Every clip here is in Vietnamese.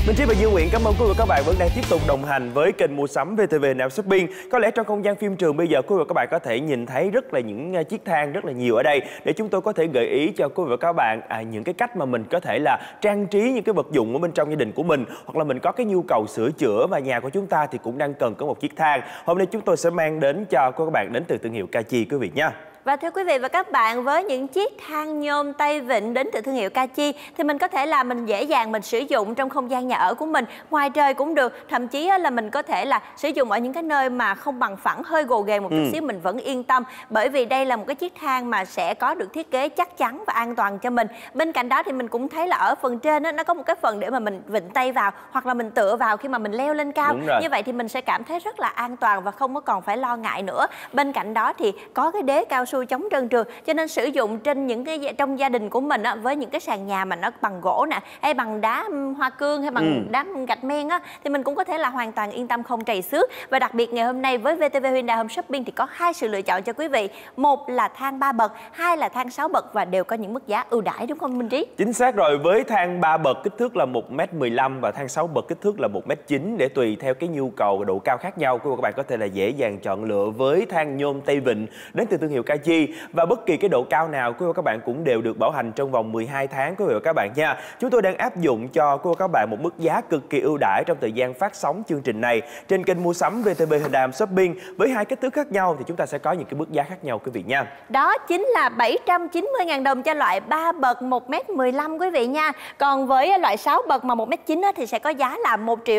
Minh Trí và Dương Nguyễn cảm ơn quý vị và các bạn vẫn đang tiếp tục đồng hành với kênh mua sắm VTV Nam Shopping. Có lẽ trong không gian phim trường bây giờ quý vị và các bạn có thể nhìn thấy rất là những chiếc thang rất là nhiều ở đây để chúng tôi có thể gợi ý cho quý vị và các bạn những cái cách mà mình có thể là trang trí những cái vật dụng ở bên trong gia đình của mình, hoặc là mình có cái nhu cầu sửa chữa và nhà của chúng ta thì cũng đang cần có một chiếc thang. Hôm nay chúng tôi sẽ mang đến cho các bạn đến từ thương hiệu Kachi quý vị nha. Và thưa quý vị và các bạn, với những chiếc thang nhôm tay vịn đến từ thương hiệu Kachi thì mình có thể là mình dễ dàng mình sử dụng trong không gian nhà ở của mình, ngoài trời cũng được, thậm chí là mình có thể là sử dụng ở những cái nơi mà không bằng phẳng, hơi gồ ghề một chút xíu mình vẫn yên tâm, bởi vì đây là một cái chiếc thang mà sẽ có được thiết kế chắc chắn và an toàn cho mình. Bên cạnh đó thì mình cũng thấy là ở phần trên đó, nó có một cái phần để mà mình vịn tay vào hoặc là mình tựa vào khi mà mình leo lên cao. Như vậy thì mình sẽ cảm thấy rất là an toàn và không có còn phải lo ngại nữa. Bên cạnh đó thì có cái đế cao su chống trơn trượt, cho nên sử dụng trên những cái trong gia đình của mình á, với những cái sàn nhà mà nó bằng gỗ nè, hay bằng đá hoa cương, hay bằng đá gạch men á, thì mình cũng có thể là hoàn toàn yên tâm không trầy xước. Và đặc biệt ngày hôm nay với VTV Hyundai Home Shopping thì có 2 sự lựa chọn cho quý vị. Một là thang 3 bậc, 2 là thang 6 bậc và đều có những mức giá ưu đãi, đúng không Minh Trí? Chính xác rồi, với thang 3 bậc kích thước là 1m15 và thang 6 bậc kích thước là 1m9 để tùy theo cái nhu cầu và độ cao khác nhau, quý vị và các bạn có thể là dễ dàng chọn lựa với thang nhôm tay vịn đến từ thương hiệu Kachi. Và bất kỳ cái độ cao nào quý vị và các bạn cũng đều được bảo hành trong vòng 12 tháng quý vị và các bạn nha. Chúng tôi đang áp dụng cho quý vị và các bạn một mức giá cực kỳ ưu đãi trong thời gian phát sóng chương trình này trên kênh mua sắm VTV Hyundai Shopping. Với 2 kích thước khác nhau thì chúng ta sẽ có những cái mức giá khác nhau quý vị nha. Đó chính là 790.000 đồng cho loại 3 bậc 1m15 quý vị nha. Còn với loại 6 bậc mà 1m9 thì sẽ có giá là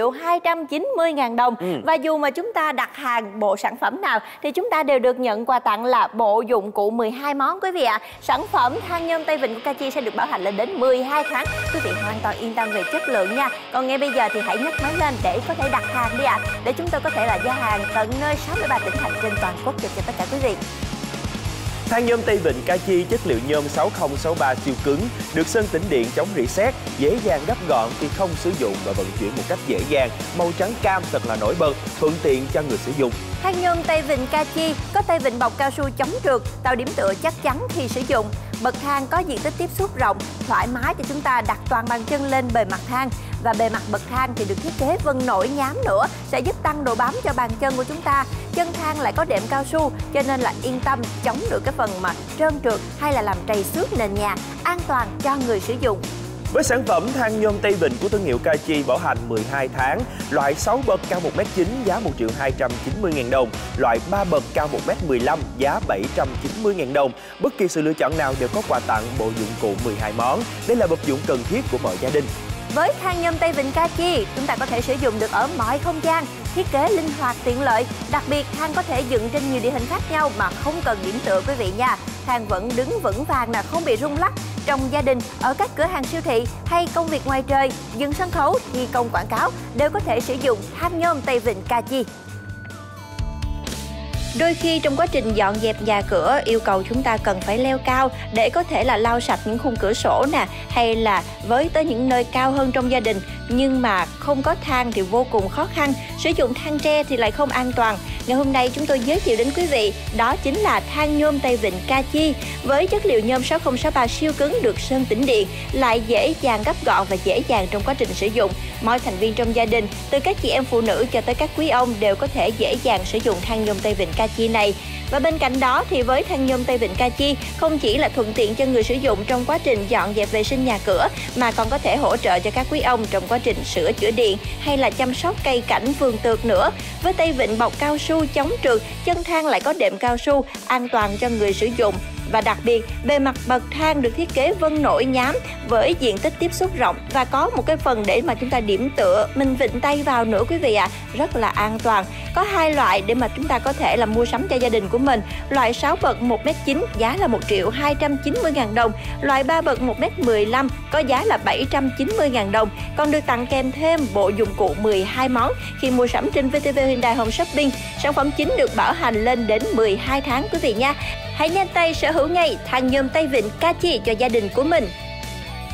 1.290.000 đồng. Và dù mà chúng ta đặt hàng bộ sản phẩm nào thì chúng ta đều được nhận quà tặng là bộ dụng cụ 12 món quý vị ạ. Sản phẩm thang nhôm tay vịn của Kachi sẽ được bảo hành lên đến 12 tháng. Quý vị hoàn toàn yên tâm về chất lượng nha. Còn ngay bây giờ thì hãy nhấc máy lên để có thể đặt hàng đi ạ. Để chúng tôi có thể là giao hàng tận nơi 63 tỉnh thành trên toàn quốc cho tất cả quý vị. Thang nhôm tay vịn Kachi chất liệu nhôm 6063 siêu cứng, được sơn tĩnh điện chống rỉ sét, dễ dàng gấp gọn khi không sử dụng và vận chuyển một cách dễ dàng. Màu trắng cam thật là nổi bật, thuận tiện cho người sử dụng. Thang nhôm tay vịn Kachi có tay vịn bọc cao su chống trượt, tạo điểm tựa chắc chắn khi sử dụng. Bậc thang có diện tích tiếp xúc rộng, thoải mái cho chúng ta đặt toàn bàn chân lên bề mặt thang. Và bề mặt bậc thang thì được thiết kế vân nổi nhám nữa, sẽ giúp tăng độ bám cho bàn chân của chúng ta. Chân thang lại có đệm cao su, cho nên là yên tâm chống được cái phần mà trơn trượt hay là làm trầy xước nền nhà, an toàn cho người sử dụng. Với sản phẩm thang nhôm tay vịn của thương hiệu Kachi bảo hành 12 tháng, loại 6 bậc cao 1m9 giá 1.290.000 đồng, loại 3 bậc cao 1m15 giá 790.000 đồng. Bất kỳ sự lựa chọn nào đều có quà tặng bộ dụng cụ 12 món. Đây là vật dụng cần thiết của mọi gia đình. Với thang nhôm tay vịn Kachi, chúng ta có thể sử dụng được ở mọi không gian, thiết kế linh hoạt tiện lợi. Đặc biệt, thang có thể dựng trên nhiều địa hình khác nhau mà không cần điểm tựa quý vị nha. Thang vẫn đứng vững vàng là không bị rung lắc. Trong gia đình, ở các cửa hàng siêu thị hay công việc ngoài trời, dựng sân khấu, thi công quảng cáo đều có thể sử dụng thang nhôm tay vịn Kachi. Đôi khi trong quá trình dọn dẹp nhà cửa yêu cầu chúng ta cần phải leo cao để có thể là lau sạch những khung cửa sổ nè, hay là với tới những nơi cao hơn trong gia đình, nhưng mà không có thang thì vô cùng khó khăn, sử dụng thang tre thì lại không an toàn. Ngày hôm nay chúng tôi giới thiệu đến quý vị đó chính là thang nhôm tay vịn Kachi với chất liệu nhôm 6063 siêu cứng, được sơn tĩnh điện, lại dễ dàng gấp gọn và dễ dàng trong quá trình sử dụng. Mọi thành viên trong gia đình, từ các chị em phụ nữ cho tới các quý ông đều có thể dễ dàng sử dụng thang nhôm tay vịn Kachi này. Và bên cạnh đó thì với thang nhôm tay vịn Kachi không chỉ là thuận tiện cho người sử dụng trong quá trình dọn dẹp vệ sinh nhà cửa, mà còn có thể hỗ trợ cho các quý ông trong quá trình sửa chữa điện hay là chăm sóc cây cảnh vườn tược nữa. Với tay vịn bọc cao su chống trượt, chân thang lại có đệm cao su, an toàn cho người sử dụng. Và đặc biệt, bề mặt bậc thang được thiết kế vân nổi nhám với diện tích tiếp xúc rộng và có một cái phần để mà chúng ta điểm tựa, mình vịn tay vào nữa quý vị ạ. Rất là an toàn. Có 2 loại để mà chúng ta có thể là mua sắm cho gia đình của mình. Loại 6 bậc 1m9 giá là 1.290.000 đồng. Loại 3 bậc 1m15 có giá là 790.000 đồng. Còn được tặng kèm thêm bộ dụng cụ 12 món khi mua sắm trên VTV Hyundai Home Shopping. Sản phẩm chính được bảo hành lên đến 12 tháng quý vị nha. Hãy nhanh tay sở hữu ngay thang nhôm tay vịn Kachi cho gia đình của mình.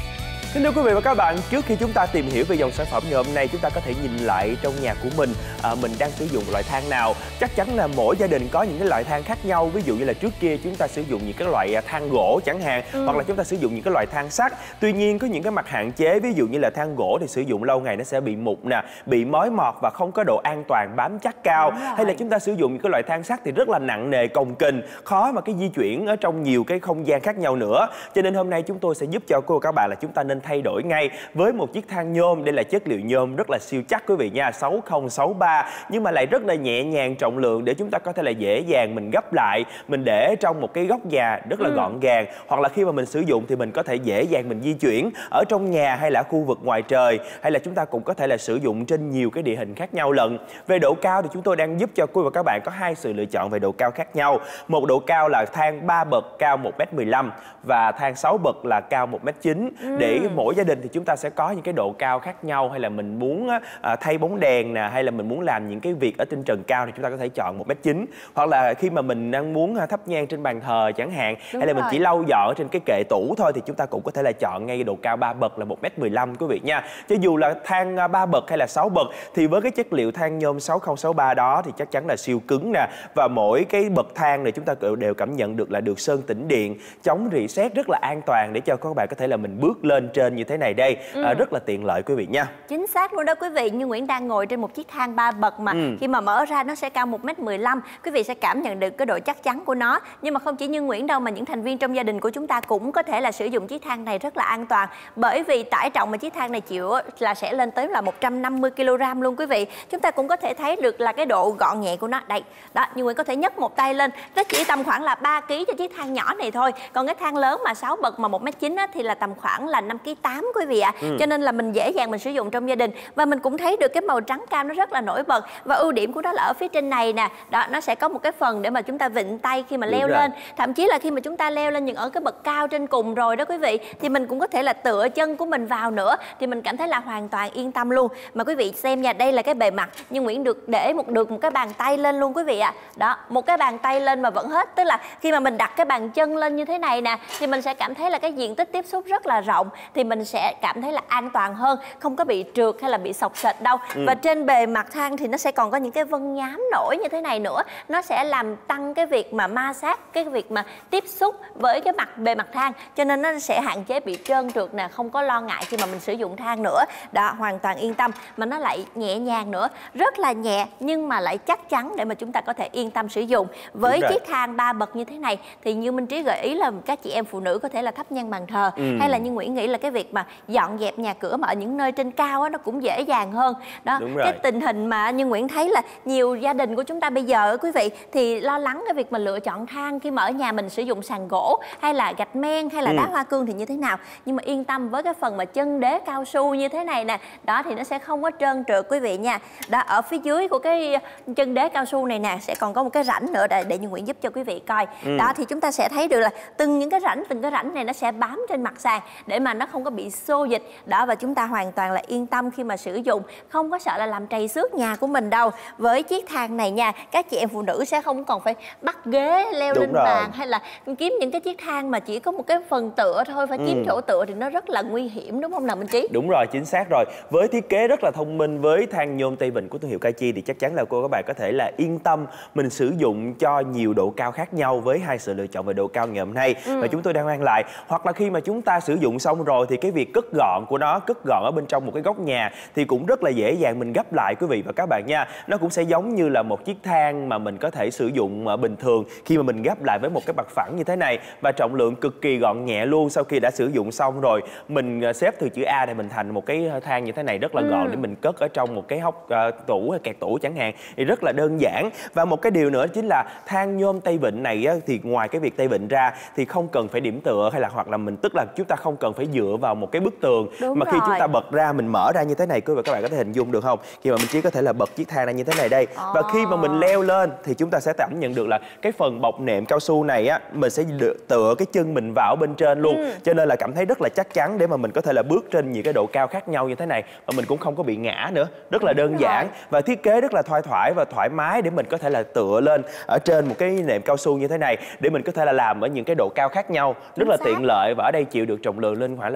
Kính thưa quý vị và các bạn, trước khi chúng ta tìm hiểu về dòng sản phẩm ngày hôm nay, chúng ta có thể nhìn lại trong nhà của mình đang sử dụng loại than nào. Chắc chắn là mỗi gia đình có những cái loại than khác nhau. Ví dụ như là trước kia chúng ta sử dụng những cái loại than gỗ chẳng hạn, hoặc là chúng ta sử dụng những cái loại than sắt. Tuy nhiên có những cái mặt hạn chế, ví dụ như là than gỗ thì sử dụng lâu ngày nó sẽ bị mục nè, bị mối mọt và không có độ an toàn bám chắc cao. Hay là chúng ta sử dụng những cái loại than sắt thì rất là nặng nề, cồng kềnh, khó mà cái di chuyển ở trong nhiều cái không gian khác nhau nữa. Cho nên hôm nay chúng tôi sẽ giúp cho cô và các bạn là chúng ta nên thay đổi ngay với một chiếc than nhôm. Đây là chất liệu nhôm rất là siêu chắc quý vị nha, 6063, nhưng mà lại rất là nhẹ nhàng, trọng lượng để chúng ta có thể là dễ dàng mình gấp lại, mình để trong một cái góc nhà rất là gọn gàng, hoặc là khi mà mình sử dụng thì mình có thể dễ dàng mình di chuyển ở trong nhà hay là khu vực ngoài trời, hay là chúng ta cũng có thể là sử dụng trên nhiều cái địa hình khác nhau lận. Về độ cao thì chúng tôi đang giúp cho quý vị và các bạn có hai sự lựa chọn về độ cao khác nhau. Một độ cao là than 3 bậc cao 1m15 và than 6 bậc là cao 1m9. Để mỗi gia đình thì chúng ta sẽ có những cái độ cao khác nhau, hay là mình muốn thay bóng đèn nè, hay là mình muốn làm những cái việc ở trên trần cao thì chúng ta có thể chọn 1m9, hoặc là khi mà mình đang muốn thắp nhang trên bàn thờ chẳng hạn, hay là mình chỉ lau dọn ở trên cái kệ tủ thôi thì chúng ta cũng có thể là chọn ngay độ cao 3 bậc là 1m15 quý vị nha. Cho dù là than 3 bậc hay là 6 bậc thì với cái chất liệu than nhôm 6063 đó thì chắc chắn là siêu cứng nè, và mỗi cái bậc thang này chúng ta đều cảm nhận được là được sơn tĩnh điện, chống rỉ sét rất là an toàn để cho các bạn có thể là mình bước lên trên như thế này đây. Rất là tiện lợi quý vị nha. Chính xác luôn đó quý vị. Như Nguyễn đang ngồi trên một chiếc than 3 bậc mà khi mà mở ra nó sẽ cao 1m15, quý vị sẽ cảm nhận được cái độ chắc chắn của nó. Nhưng mà không chỉ Như Nguyễn đâu, mà những thành viên trong gia đình của chúng ta cũng có thể là sử dụng chiếc than này rất là an toàn, bởi vì tải trọng mà chiếc than này chịu là sẽ lên tới là 150 kg luôn quý vị. Chúng ta cũng có thể thấy được là cái độ gọn nhẹ của nó đây đó. Như Nguyễn có thể nhấc một tay lên, nó chỉ tầm khoảng là 3 kg cho chiếc than nhỏ này thôi. Còn cái than lớn mà 6 bậc mà 1m9 thì là tầm khoảng là 5,8 kg quý vị ạ. Cho nên là mình dễ dàng mình sử dụng trong gia đình. Và mình cũng thấy được cái màu trắng cam nó rất là nổi bật, và ưu điểm của nó là ở phía trên này nè đó, nó sẽ có một cái phần để mà chúng ta vịn tay khi mà leo lên. Thậm chí là khi mà chúng ta leo lên những ở cái bậc cao trên cùng rồi đó quý vị, thì mình cũng có thể là tựa chân của mình vào nữa, thì mình cảm thấy là hoàn toàn yên tâm luôn. Mà quý vị xem nha, đây là cái bề mặt nhưng Nguyễn được để được một cái bàn tay lên luôn quý vị ạ. Đó, một cái bàn tay lên mà vẫn hết, tức là khi mà mình đặt cái bàn chân lên như thế này nè thì mình sẽ cảm thấy là cái diện tích tiếp xúc rất là rộng, thì mình sẽ cảm thấy là an toàn hơn, không có bị trượt hay là bị xộc xệch đâu. Và trên bề mặt than thì nó sẽ còn có những cái vân nhám nổi như thế này nữa, nó sẽ làm tăng cái việc mà ma sát, cái việc mà tiếp xúc với cái bề mặt than, cho nên nó sẽ hạn chế bị trơn trượt nè, không có lo ngại khi mà mình sử dụng than nữa. Đó, hoàn toàn yên tâm, mà nó lại nhẹ nhàng nữa, rất là nhẹ nhưng mà lại chắc chắn để mà chúng ta có thể yên tâm sử dụng. Với chiếc than 3 bậc như thế này thì như Minh Trí gợi ý là các chị em phụ nữ có thể là thắp nhang bàn thờ, hay là như Nguyễn nghĩ là cái việc mà dọn dẹp nhà cửa mà ở những nơi trên cao á, nó cũng dễ dàng hơn. Đó, cái tình hình mà như Nguyễn thấy là nhiều gia đình của chúng ta bây giờ quý vị thì lo lắng cái việc mà lựa chọn than khi mà ở nhà mình sử dụng sàn gỗ hay là gạch men hay là đá hoa cương thì như thế nào. Nhưng mà yên tâm, với cái phần mà chân đế cao su như thế này nè, đó thì nó sẽ không có trơn trượt quý vị nha. Đó, ở phía dưới của cái chân đế cao su này nè sẽ còn có một cái rãnh nữa để như Nguyễn giúp cho quý vị coi. Đó, thì chúng ta sẽ thấy được là từng cái rãnh này nó sẽ bám trên mặt sàn để mà nó không có bị xô dịch. Đó, và chúng ta hoàn toàn là yên tâm khi mà sử dụng, không có sợ là làm trầy xước nhà của mình đâu. Với chiếc than này nha, các chị em phụ nữ sẽ không còn phải bắt ghế leo lên bàn, hay là kiếm những cái chiếc than mà chỉ có một cái phần tựa thôi, phải kiếm chỗ tựa thì nó rất là nguy hiểm, đúng không nào Minh Trí? Đúng rồi, chính xác rồi. Với thiết kế rất là thông minh với than nhôm Tây Vịnh của thương hiệu Kaichi thì chắc chắn là cô các bạn có thể là yên tâm mình sử dụng cho nhiều độ cao khác nhau với hai sự lựa chọn về độ cao ngày hôm nay mà chúng tôi đang mang lại. Hoặc là khi mà chúng ta sử dụng xong rồi thì cái việc cất gọn của nó, cất gọn ở bên trong một cái góc nhà thì cũng rất là dễ dàng mình gấp lại quý vị và các bạn nha. Nó cũng sẽ giống như là một chiếc than mà mình có thể sử dụng bình thường khi mà mình gấp lại với một cái mặt phẳng như thế này, và trọng lượng cực kỳ gọn nhẹ luôn. Sau khi đã sử dụng xong rồi mình xếp từ chữ A để mình thành một cái than như thế này rất là gọn để mình cất ở trong một cái hốc tủ hay kẹt tủ chẳng hạn, thì rất là đơn giản. Và một cái điều nữa chính là than nhôm Tây Vịnh này á, thì ngoài cái việc Tây Vịnh ra thì không cần phải điểm tựa hay là hoặc là mình, tức là chúng ta không cần phải dựa vào một cái bức tường. Mà khi chúng ta bật ra, mình mở ra như thế này, quý vị các bạn có thể hình dung được không? Khi mà mình chỉ có thể là bật chiếc than ra như thế này đây, và khi mà mình leo lên thì chúng ta sẽ cảm nhận được là cái phần bọc nệm cao su này á, mình sẽ tựa cái chân mình vào bên trên luôn, cho nên là cảm thấy rất là chắc chắn để mà mình có thể là bước trên những cái độ cao khác nhau như thế này, và mình cũng không có bị ngã nữa. Rất là đơn giản và thiết kế rất là thoải mái để mình có thể là tựa lên ở trên một cái nệm cao su như thế này để mình có thể là làm ở những cái độ cao khác nhau, rất là tiện lợi. Và ở đây chịu được trọng lượng lên khoảng là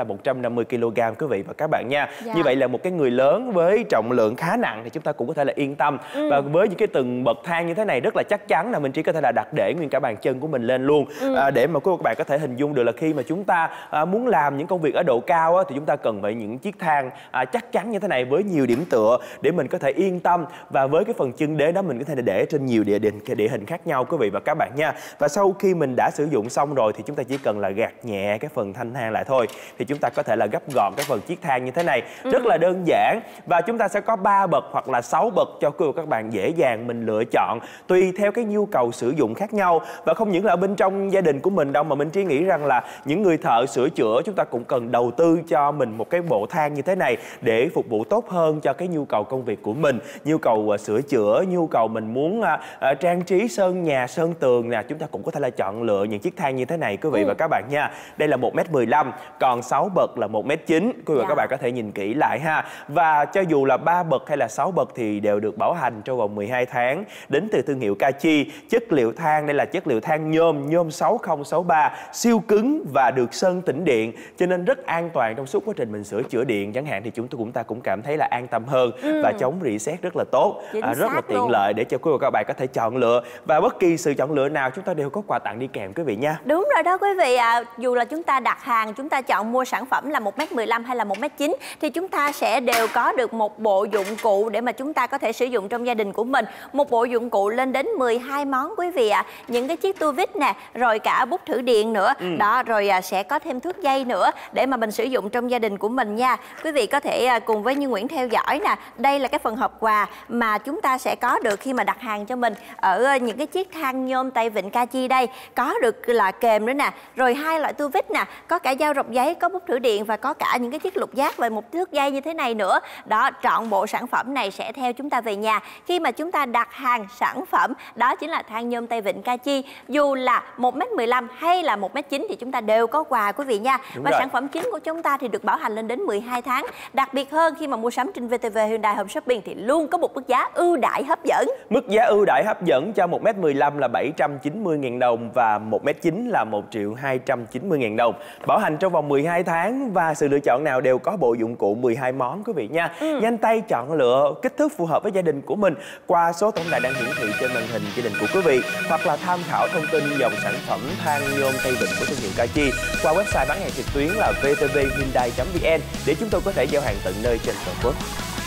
150 kg quý vị và các bạn nha. Như vậy là một cái người lớn với trọng lượng khá nặng thì chúng ta cũng có thể là yên tâm. Và với những cái từng bậc thang như thế này rất là chắc chắn là mình chỉ có thể là đặt để nguyên cả bàn chân của mình lên luôn. Để mà các bạn có thể hình dung được là khi mà chúng ta muốn làm những công việc ở độ cao thì chúng ta cần phải những chiếc thang chắc chắn như thế này với nhiều điểm tựa để mình có thể yên tâm, và với cái phần chân đế đó mình có thể để trên nhiều địa hình khác nhau quý vị và các bạn nha. Và sau khi mình đã sử dụng xong rồi thì chúng ta chỉ cần là gạt nhẹ cái phần thanh thang lại thôi thì chúng ta có thể là gấp gọn cái phần chiếc thang như thế này. Rất là đơn giản, và chúng ta sẽ có 3 bậc hoặc là 6 bậc cho quý vị và các bạn dễ dàng mình lựa chọn tùy theo cái nhu cầu sử dụng khác nhau. Và không những là ở bên trong gia đình của mình đâu, mà mình chỉ nghĩ rằng là những người thợ sửa chữa chúng ta cũng cần đầu tư cho mình một cái bộ thang như thế này để phục vụ tốt hơn cho cái nhu cầu công việc của mình, nhu cầu sửa chữa, nhu cầu mình muốn trang trí sơn nhà, sơn tường nè, chúng ta cũng có thể là chọn lựa những chiếc thang như thế này quý vị và các bạn nha. Đây là 1m15, còn 6 bậc là 1m9, quý vị và các bạn có thể nhìn kỹ lại ha. Và cho dù là 3 bậc hay là 6 bậc thì đều được bảo hành trong vòng 12 tháng, đến từ thương hiệu Kachi. Chất liệu than đây là chất liệu than nhôm 6063, siêu cứng và được sơn tĩnh điện, cho nên rất an toàn trong suốt quá trình mình sửa chữa điện chẳng hạn, thì chúng ta cũng cảm thấy là an tâm hơn và chống rỉ sét rất là tốt, rất là tiện lợi để cho quý vị và các bạn có thể chọn lựa, và bất kỳ sự chọn lựa nào chúng ta đều có quà tặng đi kèm quý vị nha. Đúng rồi đó quý vị ạ. Dù là chúng ta đặt hàng, chúng ta chọn mua sản phẩm là 1m15 hay là 1m9 thì chúng ta sẽ đều có được một bộ dụng cụ để mà chúng ta có thể sử dụng trong gia đình của mình. Một bộ dụng cụ lên đến 12 món quý vị ạ. Những cái chiếc tua vít nè, rồi cả bút thử điện nữa. Đó, rồi sẽ có thêm thước dây nữa để mà mình sử dụng trong gia đình của mình nha. Quý vị có thể cùng với Như Nguyễn theo dõi nè. Đây là cái phần hộp quà mà chúng ta sẽ có được khi mà đặt hàng cho mình ở những cái chiếc thang nhôm tay vịn Kachi đây. Có được là kềm nữa nè, rồi 2 loại tua vít nè, có cả dao rọc giấy, có bút thử điện và có cả những cái chiếc lục giác và một thước dây như thế này nữa. Đó, trọn bộ sản phẩm này sẽ theo chúng ta về nhà khi mà chúng ta đặt hàng sản phẩm, đó chính là thang nhôm tay vịn Kachi. Dù là 1m15 hay là 1m9 thì chúng ta đều có quà quý vị nha. Và sản phẩm chính của chúng ta thì được bảo hành lên đến 12 tháng. Đặc biệt hơn khi mà mua sắm trên VTV Hyundai Home Shopping thì luôn có một mức giá ưu đãi hấp dẫn. Mức giá ưu đãi hấp dẫn cho 1m15 là 790.000 đồng và 1m9 là 1.290.000 đồng. Bảo hành trong vòng 12 tháng và sự lựa chọn nào đều có bộ dụng cụ 12 món quý vị nha. Nhanh tay chọn lựa kích thước phù hợp với gia đình của mình qua số tổng đài đang hiển thị trên màn hình gia đình của quý vị, hoặc là tham khảo thông tin dòng sản phẩm than nhôm tay vịn của thương hiệu Kachi qua website bán hàng trực tuyến là vtvhyundai.vn để chúng tôi có thể giao hàng tận nơi trên toàn quốc.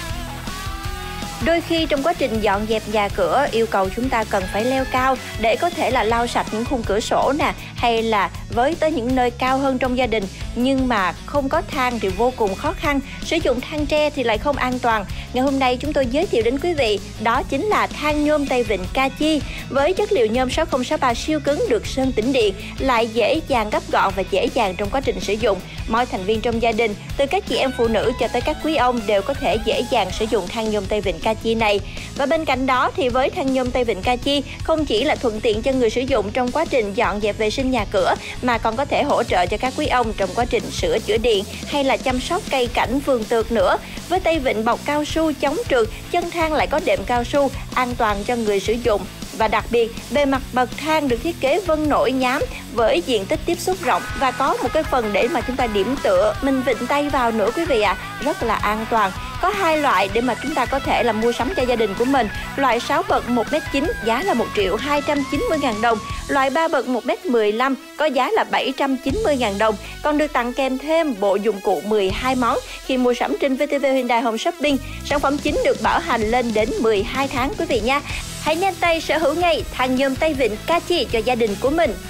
Đôi khi trong quá trình dọn dẹp nhà cửa yêu cầu chúng ta cần phải leo cao để có thể là lau sạch những khung cửa sổ nè, hay là với tới những nơi cao hơn trong gia đình, nhưng mà không có thang thì vô cùng khó khăn, sử dụng thang tre thì lại không an toàn. Ngày hôm nay chúng tôi giới thiệu đến quý vị đó chính là thang nhôm tay vịn Kachi với chất liệu nhôm 6063 siêu cứng, được sơn tĩnh điện, lại dễ dàng gấp gọn và dễ dàng trong quá trình sử dụng. Mọi thành viên trong gia đình, từ các chị em phụ nữ cho tới các quý ông đều có thể dễ dàng sử dụng thang nhôm tay vịn Kachi này. Và bên cạnh đó thì với thang nhôm tay vịn Kachi không chỉ là thuận tiện cho người sử dụng trong quá trình dọn dẹp vệ sinh nhà cửa, mà còn có thể hỗ trợ cho các quý ông trong quá trình sửa chữa điện hay là chăm sóc cây cảnh vườn tược nữa. Với tay vịn bọc cao su chống trượt, chân thang lại có đệm cao su, an toàn cho người sử dụng. Và đặc biệt, bề mặt bậc thang được thiết kế vân nổi nhám với diện tích tiếp xúc rộng và có một cái phần để mà chúng ta điểm tựa, mình vịn tay vào nữa quý vị ạ. Rất là an toàn. Có 2 loại để mà chúng ta có thể là mua sắm cho gia đình của mình. Loại 6 bậc 1m9 giá là 1.290.000 đồng. Loại 3 bậc 1m15 có giá là 790.000 đồng. Còn được tặng kèm thêm bộ dụng cụ 12 món khi mua sắm trên VTV Hyundai Home Shopping. Sản phẩm chính được bảo hành lên đến 12 tháng quý vị nha. Hãy nhanh tay sở hữu ngay thang nhôm tay vịn Kachi cho gia đình của mình.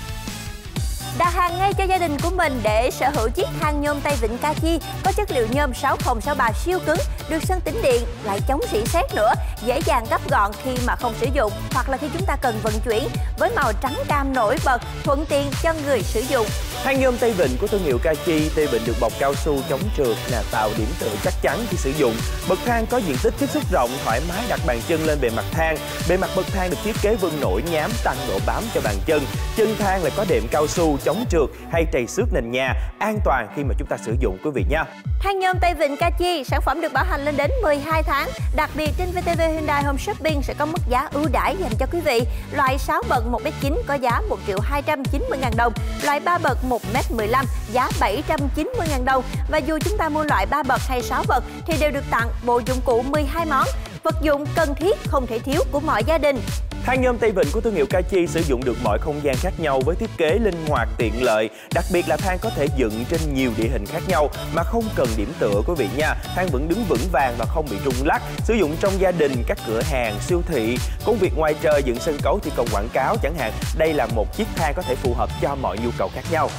Đặt hàng ngay cho gia đình của mình để sở hữu chiếc thang nhôm tay vịn Kachi có chất liệu nhôm 6063 siêu cứng, được sơn tĩnh điện, lại chống rỉ sét nữa, dễ dàng gấp gọn khi mà không sử dụng hoặc là khi chúng ta cần vận chuyển, với màu trắng cam nổi bật, thuận tiện cho người sử dụng. Thang nhôm tay vịn của thương hiệu Kachi, tay vịn được bọc cao su chống trượt là tạo điểm tựa chắc chắn khi sử dụng. Bậc thang có diện tích tiếp xúc rộng, thoải mái đặt bàn chân lên bề mặt thang. Bề mặt bậc thang được thiết kế vân nổi nhám, tăng độ bám cho bàn chân. Chân thang lại có đệm cao su chống trượt hay trầy xước nền nhà, an toàn khi mà chúng ta sử dụng quý vị nha. Thang nhôm tay vịn Kachi, sản phẩm được bảo hành lên đến 12 tháng. Đặc biệt trên VTV Hyundai Home Shopping sẽ có mức giá ưu đãi dành cho quý vị. Loại 6 bậc 1m9 có giá 1.290.000 đồng. Loại 3 bậc 1m15, giá 790.000 đồng. Và dù chúng ta mua loại 3 bậc hay 6 bậc thì đều được tặng bộ dụng cụ 12 món, vật dụng cần thiết không thể thiếu của mọi gia đình. Thang nhôm Tây Vịnh của thương hiệu Kachi sử dụng được mọi không gian khác nhau với thiết kế linh hoạt tiện lợi. Đặc biệt là thang có thể dựng trên nhiều địa hình khác nhau mà không cần điểm tựa quý vị nha. Thang vẫn đứng vững vàng và không bị rung lắc. Sử dụng trong gia đình, các cửa hàng, siêu thị, công việc ngoài trời, dựng sân khấu, thi công quảng cáo chẳng hạn. Đây là một chiếc thang có thể phù hợp cho mọi nhu cầu khác nhau.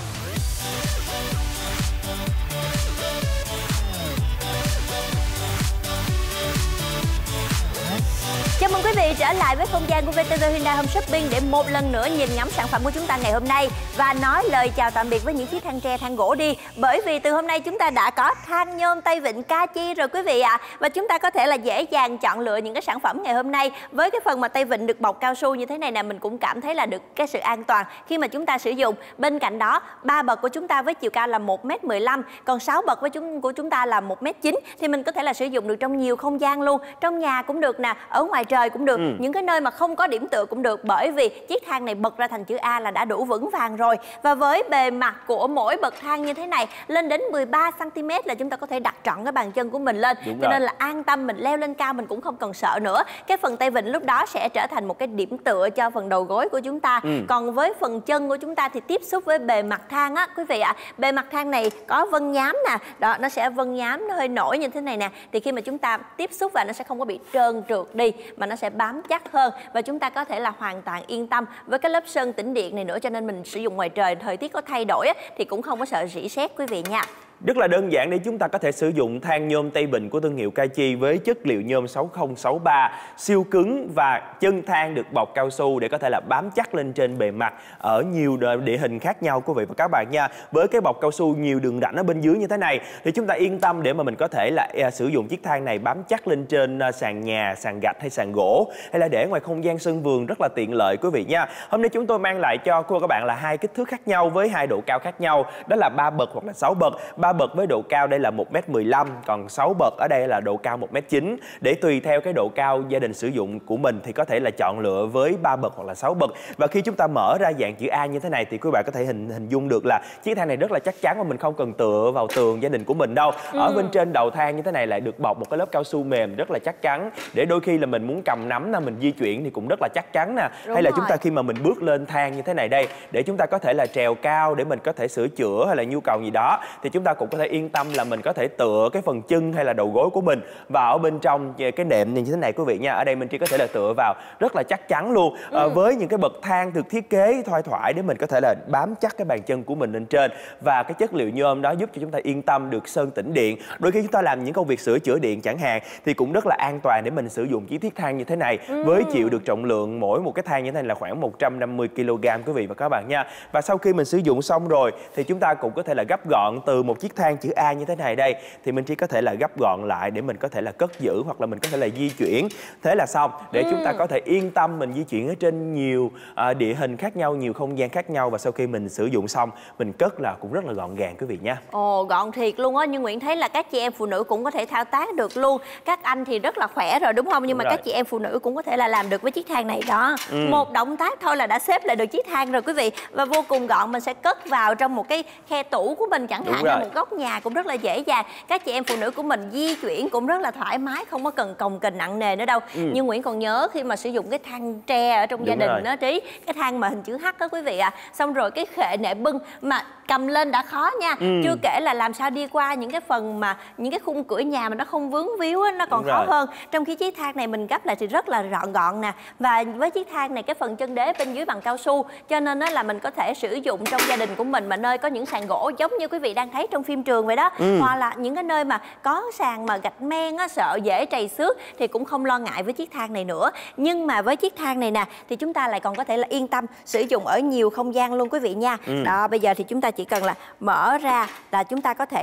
Chào mừng quý vị trở lại với không gian của VTV Hyundai Home Shopping để một lần nữa nhìn ngắm sản phẩm của chúng ta ngày hôm nay và nói lời chào tạm biệt với những chiếc thang tre, thang gỗ đi. Bởi vì từ hôm nay chúng ta đã có thang nhôm Tây Vịnh Kachi rồi quý vị ạ. Và chúng ta có thể là dễ dàng chọn lựa những cái sản phẩm ngày hôm nay. Với cái phần mà Tây Vịnh được bọc cao su như thế này nè, mình cũng cảm thấy là được cái sự an toàn khi mà chúng ta sử dụng. Bên cạnh đó, 3 bậc của chúng ta với chiều cao là 1m15, còn 6 bậc của chúng ta là 1m9 thì mình có thể là sử dụng được trong nhiều không gian luôn. Trong nhà cũng được nè, ở ngoài trời cũng được, những cái nơi mà không có điểm tựa cũng được, bởi vì chiếc thang này bật ra thành chữ A là đã đủ vững vàng rồi. Và với bề mặt của mỗi bậc thang như thế này lên đến 13 cm là chúng ta có thể đặt trọn cái bàn chân của mình lên. Cho nên là an tâm, mình leo lên cao mình cũng không cần sợ nữa. Cái phần Tây Vịnh lúc đó sẽ trở thành một cái điểm tựa cho phần đầu gối của chúng ta. Còn với phần chân của chúng ta thì tiếp xúc với bề mặt thang á quý vị ạ. Bề mặt thang này có vân nhám nè, đó nó sẽ vân nhám, nó hơi nổi như thế này nè. Thì khi mà chúng ta tiếp xúc vào nó sẽ không có bị trơn trượt đi mà nó sẽ bám chắc hơn và chúng ta có thể là hoàn toàn yên tâm với cái lớp sơn tĩnh điện này nữa. Cho nên mình sử dụng ngoài trời, thời tiết có thay đổi thì cũng không có sợ rỉ sét quý vị nha. Rất là đơn giản để chúng ta có thể sử dụng thang nhôm Tây Vịnh của thương hiệu Kachi với chất liệu nhôm 6063 siêu cứng và chân thang được bọc cao su để có thể là bám chắc lên trên bề mặt ở nhiều địa hình khác nhau quý vị và các bạn nha. Với cái bọc cao su nhiều đường rãnh ở bên dưới như thế này thì chúng ta yên tâm để mà mình có thể là sử dụng chiếc thang này bám chắc lên trên sàn nhà, sàn gạch hay sàn gỗ hay là để ngoài không gian sân vườn rất là tiện lợi quý vị nha. Hôm nay chúng tôi mang lại cho cô và các bạn là 2 kích thước khác nhau với 2 độ cao khác nhau, đó là 3 bậc hoặc là 6 bậc. 3 bậc với độ cao đây là 1m15, còn 6 bậc ở đây là độ cao 1m9. Để tùy theo cái độ cao gia đình sử dụng của mình thì có thể là chọn lựa với 3 bậc hoặc là 6 bậc. Và khi chúng ta mở ra dạng chữ A như thế này thì quý bạn có thể hình dung được là chiếc thang này rất là chắc chắn và mình không cần tựa vào tường gia đình của mình đâu. Ở bên trên đầu thang như thế này lại được bọc một cái lớp cao su mềm rất là chắc chắn để đôi khi là mình muốn cầm nắm là mình di chuyển thì cũng rất là chắc chắn nè. Hay là chúng ta khi mà mình bước lên thang như thế này đây để chúng ta có thể là trèo cao để mình có thể sửa chữa hay là nhu cầu gì đó thì chúng ta cũng có thể yên tâm là mình có thể tựa cái phần chân hay là đầu gối của mình vào ở bên trong cái nệm như thế này quý vị nha. Ở đây mình chỉ có thể là tựa vào rất là chắc chắn luôn. Với những cái bậc thang được thiết kế thoai thoải để mình có thể là bám chắc cái bàn chân của mình lên trên và cái chất liệu nhôm đó giúp cho chúng ta yên tâm được sơn tĩnh điện. Đôi khi chúng ta làm những công việc sửa chữa điện chẳng hạn thì cũng rất là an toàn để mình sử dụng chiếc thang như thế này với chịu được trọng lượng mỗi một cái thang như thế này là khoảng 150 kg quý vị và các bạn nha. Và sau khi mình sử dụng xong rồi thì chúng ta cũng có thể là gấp gọn từ một chiếc thang chữ A như thế này đây thì mình chỉ có thể là gấp gọn lại để mình có thể là cất giữ hoặc là mình có thể là di chuyển. Thế là xong để chúng ta có thể yên tâm mình di chuyển ở trên nhiều địa hình khác nhau, nhiều không gian khác nhau và sau khi mình sử dụng xong mình cất là cũng rất là gọn gàng quý vị nha. Ồ, gọn thiệt luôn á. Nhưng Nguyễn thấy là các chị em phụ nữ cũng có thể thao tác được luôn. Các anh thì rất là khỏe rồi đúng không? Nhưng mà các chị em phụ nữ cũng có thể là làm được với chiếc thang này đó. Một động tác thôi là đã xếp lại được chiếc thang rồi quý vị. Và vô cùng gọn, mình sẽ cất vào trong một cái khe tủ của mình chẳng hạn, hay một góc nhà cũng rất là dễ dàng. Các chị em phụ nữ của mình di chuyển cũng rất là thoải mái, không có cần cồng kềnh nặng nề nữa đâu. Nhưng Nguyễn còn nhớ khi mà sử dụng cái thang tre ở trong gia đình đó Trí, cái thang mà hình chữ H đó quý vị ạ. Xong rồi cái khệ nệ bưng mà cầm lên đã khó nha. Chưa kể là làm sao đi qua những cái phần mà những cái khung cửa nhà mà nó không vướng víu á, nó còn khó hơn. Trong khi chiếc thang này mình gấp lại thì rất là gọn nè. Và với chiếc thang này cái phần chân đế bên dưới bằng cao su, cho nên là mình có thể sử dụng trong gia đình của mình mà nơi có những sàn gỗ giống như quý vị đang thấy trong phim trường vậy đó. Hoặc là những cái nơi mà có sàn mà gạch men á, sợ dễ trầy xước thì cũng không lo ngại với chiếc thang này nữa. Nhưng mà với chiếc thang này nè thì chúng ta lại còn có thể là yên tâm sử dụng ở nhiều không gian luôn quý vị nha. Đó, bây giờ thì chúng ta chỉ cần là mở ra là chúng ta có thể là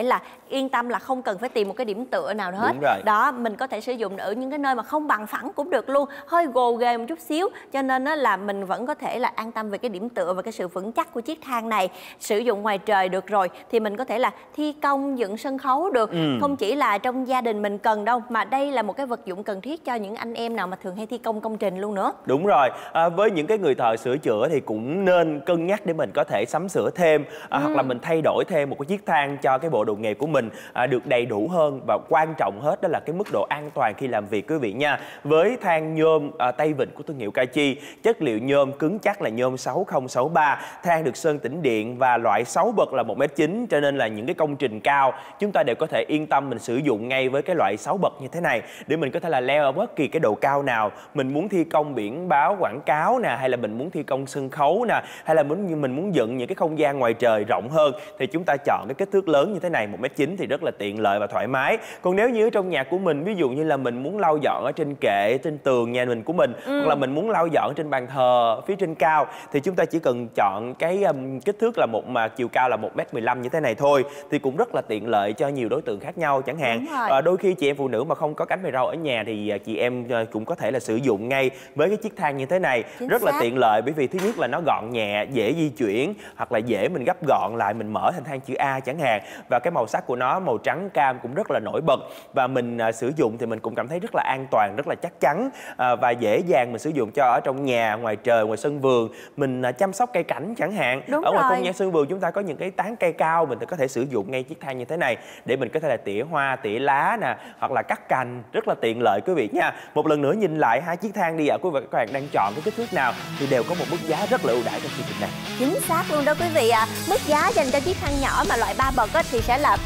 yên tâm là không cần phải tìm một cái điểm tựa nào hết. Đúng rồi. Đó, mình có thể sử dụng ở những cái nơi mà không bằng phẳng cũng được luôn, hơi gồ ghề một chút xíu, cho nên là mình vẫn có thể là an tâm về cái điểm tựa và cái sự vững chắc của chiếc thang này. Sử dụng ngoài trời được rồi thì mình có thể là thi công dựng sân khấu được. Không chỉ là trong gia đình mình cần đâu, mà đây là một cái vật dụng cần thiết cho những anh em nào mà thường hay thi công công trình luôn nữa. Đúng rồi, với những cái người thợ sửa chữa thì cũng nên cân nhắc để mình có thể sắm sửa thêm, hoặc là mình thay đổi thêm một cái chiếc thang cho cái bộ đồ nghề của mình được đầy đủ hơn, và quan trọng hết đó là cái mức độ an toàn khi làm việc quý vị nha. Với thang nhôm Tây Vịnh của thương hiệu Kachi, chất liệu nhôm cứng chắc là nhôm 6063, thang được sơn tĩnh điện và loại 6 bậc là 1m9, cho nên là những cái công trình cao chúng ta đều có thể yên tâm mình sử dụng ngay với cái loại 6 bậc như thế này, để mình có thể là leo ở bất kỳ cái độ cao nào. Mình muốn thi công biển báo quảng cáo nè, hay là mình muốn thi công sân khấu nè, hay là mình muốn dựng những cái không gian ngoài trời rộng hơn, thì chúng ta chọn cái kích thước lớn như thế này 1m9 thì rất là tiện lợi và thoải mái. Còn nếu như ở trong nhà của mình, ví dụ như là mình muốn lau dọn ở trên kệ, trên tường nhà mình của mình, hoặc là mình muốn lau dọn trên bàn thờ phía trên cao, thì chúng ta chỉ cần chọn cái kích thước là chiều cao là 1m15 như thế này thôi, thì cũng rất là tiện lợi cho nhiều đối tượng khác nhau. Chẳng hạn đôi khi chị em phụ nữ mà không có cánh mày râu ở nhà thì chị em cũng có thể là sử dụng ngay với cái chiếc thang như thế này. Rất là tiện lợi, bởi vì thứ nhất là nó gọn nhẹ, dễ di chuyển, hoặc là dễ mình gấp gọn lại, mình mở thành thang chữ A chẳng hạn. Và cái màu sắc của nó màu trắng cam cũng rất là nổi bật, và mình sử dụng thì mình cũng cảm thấy rất là an toàn, rất là chắc chắn, và dễ dàng mình sử dụng cho ở trong nhà, ngoài trời, ngoài sân vườn, mình chăm sóc cây cảnh chẳng hạn. Ở ngoài không gian sân vườn chúng ta có những cái tán cây cao, mình có thể sử dụng ngay chiếc thang như thế này để mình có thể là tỉa hoa, tỉa lá nè, hoặc là cắt cành, rất là tiện lợi quý vị nha. Một lần nữa nhìn lại hai chiếc thang đi ạ, quý vị các bạn đang chọn cái kích thước nào thì đều có một mức giá rất là ưu đãi trong chương trình này. Chính xác luôn đó quý vị ạ. Mức giá dành cho chiếc thang nhỏ mà loại 3 bậc thì sẽ là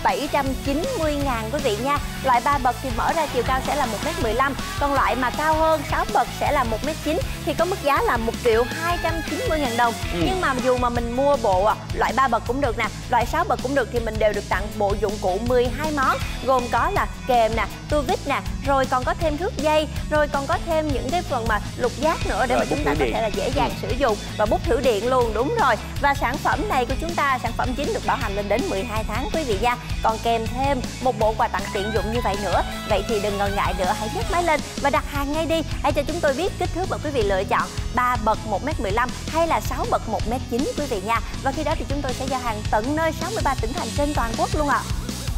790.000 quý vị nha. Loại 3 bậc thì mở ra chiều cao sẽ là 1m15, còn loại mà cao hơn 6 bậc sẽ là 1m9 thì có mức giá là 1.290.000 đồng. Nhưng mà dù mà mình mua bộ loại 3 bậc cũng được nè, loại 6 bậc cũng được, thì mình đều được tặng bộ dụng cụ 12 món, gồm có là kềm nè, tua vít nè, rồi còn có thêm thước dây, rồi còn có thêm những cái phần mà lục giác nữa để mà chúng ta có thể là dễ dàng sử dụng, và bút thử điện luôn. Đúng rồi. Và sản phẩm này của chúng ta, sản phẩm chính được bảo hành lên đến 12 tháng quý vị nha. Còn kèm thêm một bộ quà tặng tiện dụng như vậy nữa. Vậy thì đừng ngần ngại nữa, hãy nhấc máy lên và đặt hàng ngay đi. Hãy cho chúng tôi biết kích thước mà quý vị lựa chọn, 3 bậc 1m15 hay là 6 bậc 1m9 quý vị nha. Và khi đó thì chúng tôi sẽ giao hàng tận nơi 63 tỉnh thành trên toàn quốc luôn ạ.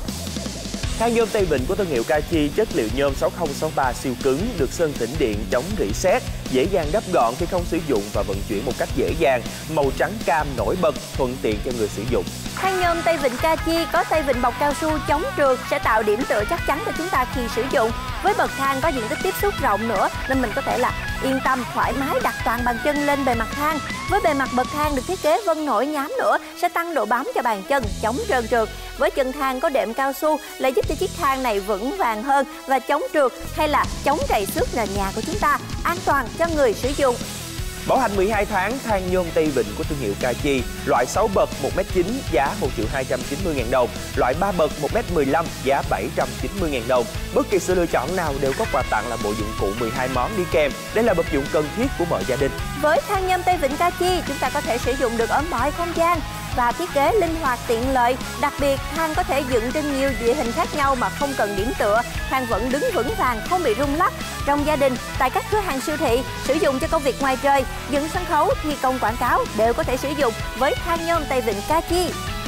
Thang nhôm Tây Vịnh của thương hiệu Kachi, chất liệu nhôm 6063 siêu cứng, được sơn tĩnh điện, chống rỉ sét, dễ dàng gấp gọn khi không sử dụng và vận chuyển một cách dễ dàng. Màu trắng cam nổi bật, thuận tiện cho người sử dụng. Thang nhôm Tây Vịnh Kachi có Tây Vịnh bọc cao su chống trượt, sẽ tạo điểm tựa chắc chắn cho chúng ta khi sử dụng. Với bậc thang có diện tích tiếp xúc rộng nữa nên mình có thể là yên tâm thoải mái đặt toàn bàn chân lên bề mặt thang. Với bề mặt bậc thang được thiết kế vân nổi nhám nữa sẽ tăng độ bám cho bàn chân, chống trơn trượt. Với chân thang có đệm cao su lại giúp cho chiếc thang này vững vàng hơn và chống trượt hay là chống trầy xước nền nhà của chúng ta, an toàn cho người sử dụng. Bảo hành 12 tháng thang nhôm Tây Vịnh của thương hiệu Kachi, loại 6 bậc 1m9 giá 1.290.000 đồng, loại 3 bậc 1m15 giá 790.000 đồng. Bất kỳ sự lựa chọn nào đều có quà tặng là bộ dụng cụ 12 món đi kèm. Đây là vật dụng cần thiết của mọi gia đình. Với thang nhôm Tây Vịnh Kachi, chúng ta có thể sử dụng được ở mọi không gian và thiết kế linh hoạt tiện lợi. Đặc biệt, thang có thể dựng trên nhiều địa hình khác nhau mà không cần điểm tựa. Thang vẫn đứng vững vàng, không bị rung lắc. Trong gia đình, tại các cửa hàng siêu thị, sử dụng cho công việc ngoài trời, dựng sân khấu, thi công quảng cáo đều có thể sử dụng với thang nhôm Tây Vịnh Kachi.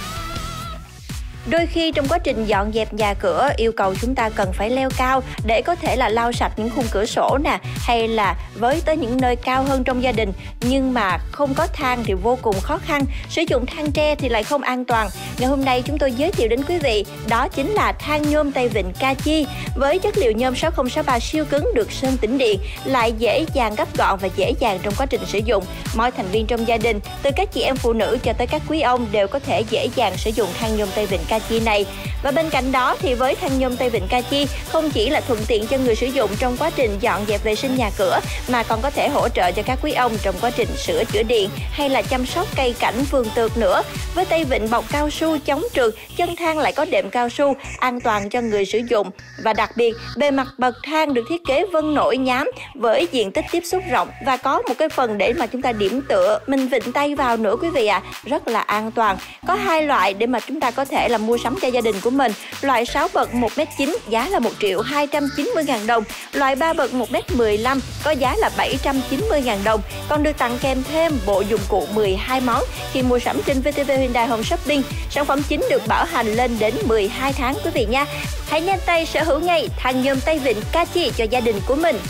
Đôi khi trong quá trình dọn dẹp nhà cửa yêu cầu chúng ta cần phải leo cao để có thể là lau sạch những khung cửa sổ nè, hay là với tới những nơi cao hơn trong gia đình, nhưng mà không có thang thì vô cùng khó khăn, sử dụng thang tre thì lại không an toàn. Ngày hôm nay chúng tôi giới thiệu đến quý vị đó chính là thang nhôm Tây Vịnh Kachi với chất liệu nhôm 6063 siêu cứng, được sơn tĩnh điện, lại dễ dàng gấp gọn và dễ dàng trong quá trình sử dụng. Mọi thành viên trong gia đình, từ các chị em phụ nữ cho tới các quý ông đều có thể dễ dàng sử dụng thang nhôm Tây Vịnh Kachi này. Và bên cạnh đó thì với thang nhôm Tây Vịnh Kachi không chỉ là thuận tiện cho người sử dụng trong quá trình dọn dẹp vệ sinh nhà cửa, mà còn có thể hỗ trợ cho các quý ông trong quá trình sửa chữa điện hay là chăm sóc cây cảnh vườn tược nữa. Với Tây Vịnh bọc cao su chống trượt, chân thang lại có đệm cao su, an toàn cho người sử dụng. Và đặc biệt, bề mặt bậc thang được thiết kế vân nổi nhám với diện tích tiếp xúc rộng và có một cái phần để mà chúng ta điểm tựa, mình vịn tay vào nữa quý vị ạ, rất là an toàn. Có hai loại để mà chúng ta có thể là mua sắm cho gia đình của mình. Loại 6 bậc 1m9 giá là 1.290.000 đồng. Loại 3 bậc 1m15 có giá là 790.000 đồng. Còn được tặng kèm thêm bộ dụng cụ 12 món khi mua sắm trên VTV Hyundai Home Shopping. Sản phẩm chính được bảo hành lên đến 12 tháng quý vị nha. Hãy nhanh tay sở hữu ngay than nhôm Tây Vịnh Kachi cho gia đình của mình.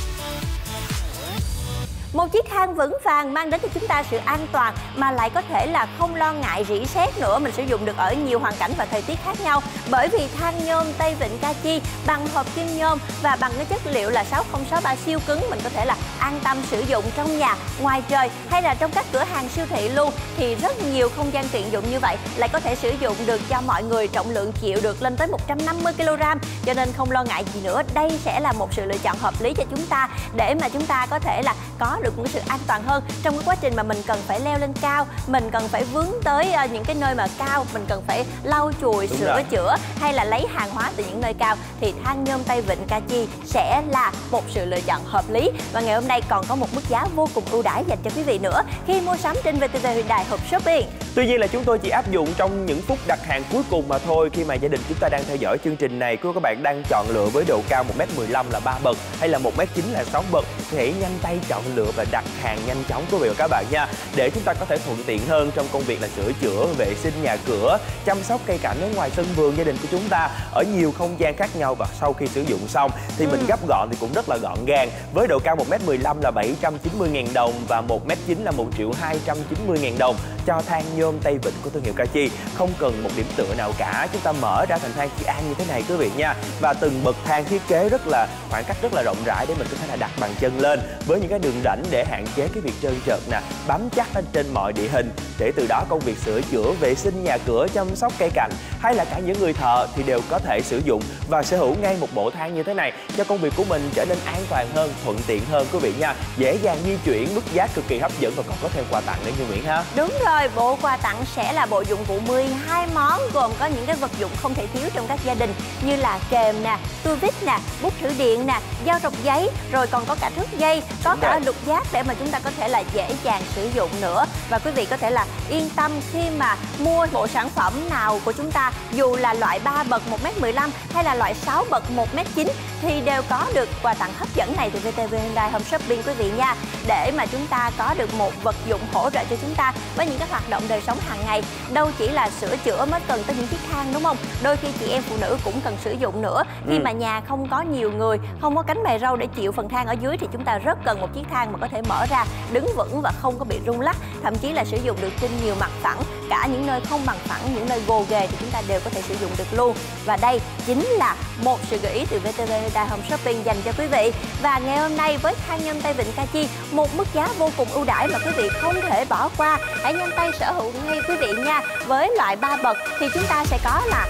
Một chiếc than vững vàng mang đến cho chúng ta sự an toàn mà lại có thể là không lo ngại rỉ sét nữa. Mình sử dụng được ở nhiều hoàn cảnh và thời tiết khác nhau. Bởi vì than nhôm Tây Vịnh Kachi bằng hợp kim nhôm và bằng cái chất liệu là 6063 siêu cứng, mình có thể là an tâm sử dụng trong nhà, ngoài trời hay là trong các cửa hàng siêu thị luôn. Thì rất nhiều không gian tiện dụng như vậy lại có thể sử dụng được cho mọi người, trọng lượng chịu được lên tới 150 kg. Cho nên không lo ngại gì nữa. Đây sẽ là một sự lựa chọn hợp lý cho chúng ta để mà chúng ta có thể là có được một sự an toàn hơn trong cái quá trình mà mình cần phải leo lên cao, mình cần phải vướng tới những cái nơi mà cao, mình cần phải lau chùi, sửa chữa hay là lấy hàng hóa từ những nơi cao, thì than nhôm Tây Vịnh Kachi sẽ là một sự lựa chọn hợp lý. Và ngày hôm nay còn có một mức giá vô cùng ưu đãi dành cho quý vị nữa khi mua sắm trên VTV Hyundai Home Shopping. Tuy nhiên là chúng tôi chỉ áp dụng trong những phút đặt hàng cuối cùng mà thôi. Khi mà gia đình chúng ta đang theo dõi chương trình này, các bạn đang chọn lựa với độ cao 1m15 là 3 bậc hay là 1m9 là 6 bậc, thì hãy nhanh tay chọn lựa và đặt hàng nhanh chóng quý vị và các bạn nha, để chúng ta có thể thuận tiện hơn trong công việc là sửa chữa, vệ sinh nhà cửa, chăm sóc cây cảnh ở ngoài sân vườn gia đình của chúng ta ở nhiều không gian khác nhau. Và sau khi sử dụng xong thì mình gấp gọn thì cũng rất là gọn gàng. Với độ cao 1m15 là 790.000 đồng và 1m9 là 1.290.000 đồng cho than nhôm Tây Vịnh của thương hiệu Kachi. Không cần một điểm tựa nào cả, chúng ta mở ra thành than chị An như thế này quý vị nha. Và từng bậc thang thiết kế rất là khoảng cách rất là rộng rãi để mình có thể là đặt bàn chân lên với những cái đường rãnh để hạn chế cái việc trơn trượt nè, bám chắc lên trên mọi địa hình, để từ đó công việc sửa chữa, vệ sinh nhà cửa, chăm sóc cây cảnh hay là cả những người thợ thì đều có thể sử dụng và sở hữu ngay một bộ than như thế này cho công việc của mình trở nên an toàn hơn, thuận tiện hơn quý vị nha. Dễ dàng di chuyển, mức giá cực kỳ hấp dẫn và còn có thêm quà tặng nữa như Nguyễn ha. Đúng rồi, bộ quà tặng sẽ là bộ dụng cụ 12 món gồm có những cái vật dụng không thể thiếu trong các gia đình như là kềm nè, tua vít nè, bút thử điện nè, dao rọc giấy, rồi còn có cả thước dây, có cả lục giác để mà chúng ta có thể là dễ dàng sử dụng nữa. Và quý vị có thể là yên tâm khi mà mua bộ sản phẩm nào của chúng ta, dù là loại 3 bậc 1m15 hay là loại 6 bậc 1m9 thì đều có được quà tặng hấp dẫn này từ VTV Hyundai Home Shopping quý vị nha, để mà chúng ta có được một vật dụng hỗ trợ cho chúng ta với những các hoạt động đời sống hàng ngày. Đâu chỉ là sửa chữa mới cần tới những chiếc than đúng không? Đôi khi chị em phụ nữ cũng cần sử dụng nữa. Khi mà nhà không có nhiều người, không có cánh mày râu để chịu phần than ở dưới thì chúng ta rất cần một chiếc than mà có thể mở ra, đứng vững và không có bị rung lắc, thậm chí là sử dụng được trên nhiều mặt phẳng, cả những nơi không bằng phẳng, những nơi gồ ghề thì chúng ta đều có thể sử dụng được luôn. Và đây chính là một sự gợi ý từ VTV Hyundai Home Shopping dành cho quý vị. Và ngày hôm nay với than nhôm Tây Vịnh Kachi, một mức giá vô cùng ưu đãi mà quý vị không thể bỏ qua. Hãy nhanh tay sở hữu ngay quý vị nha. Với loại 3 bậc thì chúng ta sẽ có là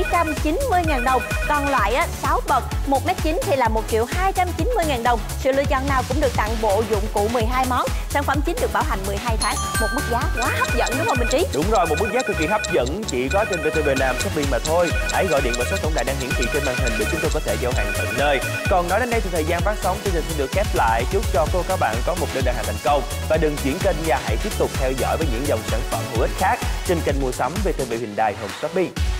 790.000 đồng, còn loại 6 bậc 1m9 thì là 1.290.000 đồng. Sự lựa chọn nào cũng được tặng bộ dụng cụ 12 món. Sản phẩm chính được bảo hành 12 tháng. Một mức giá quá hấp dẫn đúng không Minh Trí? Đúng rồi, một mức giá cực kỳ hấp dẫn chỉ có trên VTV Nam Shopping mà thôi. Hãy gọi điện vào số tổng đài đang hiển thị trên màn hình để chúng tôi có thể giao hàng tận nơi. Còn nói đến đây thì thời gian phát sóng chương trình xin được khép lại. Chúc cho cô các bạn có một đơn đặt hàng thành công và đừng chuyển kênh và hãy tiếp tục theo dõi với những dòng sản phẩm hữu ích khác trên kênh mua sắm VTV Hyundai Home Shopping.